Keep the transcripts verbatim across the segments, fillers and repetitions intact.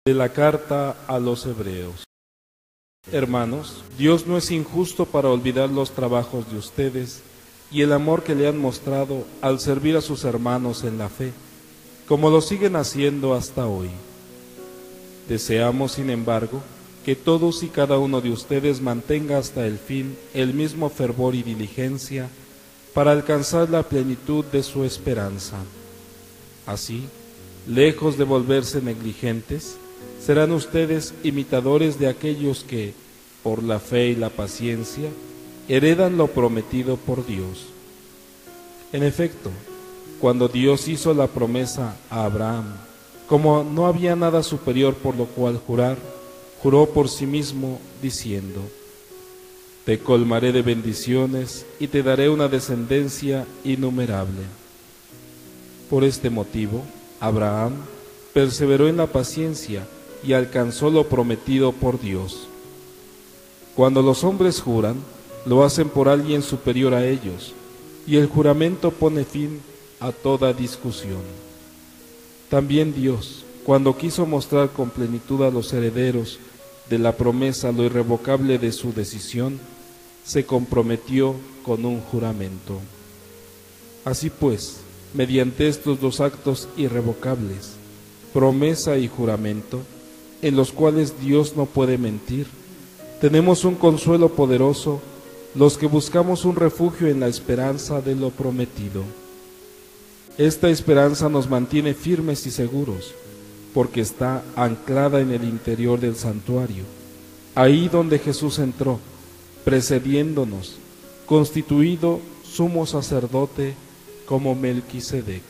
De la carta a los Hebreos. Hermanos, Dios no es injusto para olvidar los trabajos de ustedes y el amor que le han mostrado al servir a sus hermanos en la fe, como lo siguen haciendo hasta hoy. Deseamos, sin embargo, que todos y cada uno de ustedes mantenga hasta el fin el mismo fervor y diligencia para alcanzar la plenitud de su esperanza. Así, lejos de volverse negligentes, serán ustedes imitadores de aquellos que, por la fe y la paciencia, heredan lo prometido por Dios. En efecto, cuando Dios hizo la promesa a Abraham, como no había nada superior por lo cual jurar, juró por sí mismo, diciendo: Te colmaré de bendiciones y te daré una descendencia innumerable. Por este motivo, Abraham perseveró en la paciencia y alcanzó lo prometido por Dios. Cuando los hombres juran, lo hacen por alguien superior a ellos, y el juramento pone fin a toda discusión. También Dios, cuando quiso mostrar con plenitud a los herederos de la promesa lo irrevocable de su decisión, se comprometió con un juramento. Así pues, mediante estos dos actos irrevocables, promesa y juramento, en los cuales Dios no puede mentir, tenemos un consuelo poderoso los que buscamos un refugio en la esperanza de lo prometido. Esta esperanza nos mantiene firmes y seguros, porque está anclada en el interior del santuario, ahí donde Jesús entró, precediéndonos, constituido sumo sacerdote como Melquisedec.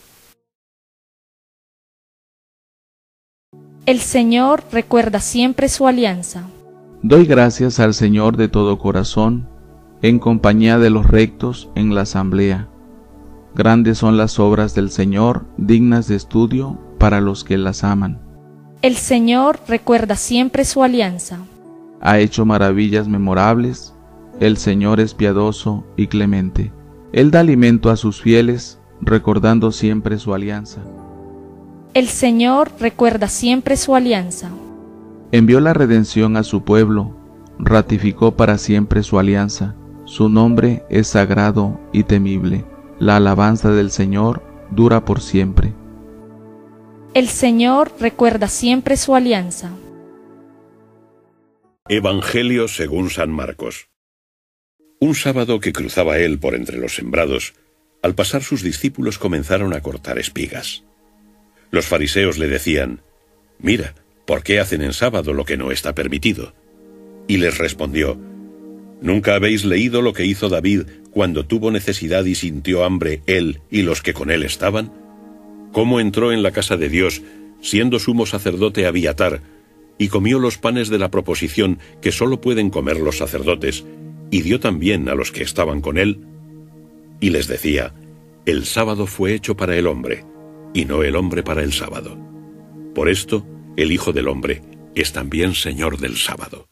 El Señor recuerda siempre su alianza. Doy gracias al Señor de todo corazón, en compañía de los rectos en la asamblea. Grandes son las obras del Señor, dignas de estudio para los que las aman. El Señor recuerda siempre su alianza. Ha hecho maravillas memorables. El Señor es piadoso y clemente. Él da alimento a sus fieles, recordando siempre su alianza. El Señor recuerda siempre su alianza. Envió la redención a su pueblo, ratificó para siempre su alianza. Su nombre es sagrado y temible. La alabanza del Señor dura por siempre. El Señor recuerda siempre su alianza. Evangelio según San Marcos. Un sábado que cruzaba él por entre los sembrados, al pasar sus discípulos comenzaron a cortar espigas. Los fariseos le decían: Mira, ¿por qué hacen en sábado lo que no está permitido? Y les respondió: ¿Nunca habéis leído lo que hizo David cuando tuvo necesidad y sintió hambre él y los que con él estaban? ¿Cómo entró en la casa de Dios, siendo sumo sacerdote Abiatar, y comió los panes de la proposición que sólo pueden comer los sacerdotes, y dio también a los que estaban con él? Y les decía: El sábado fue hecho para el hombre, y no el hombre para el sábado. Por esto, el Hijo del Hombre es también Señor del sábado.